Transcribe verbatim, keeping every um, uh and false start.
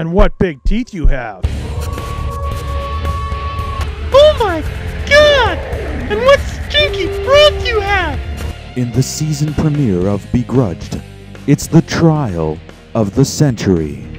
on what big teeth you have. Oh my god! And what stinky breath you have! In the season premiere of Begrudged, it's the trial of the century.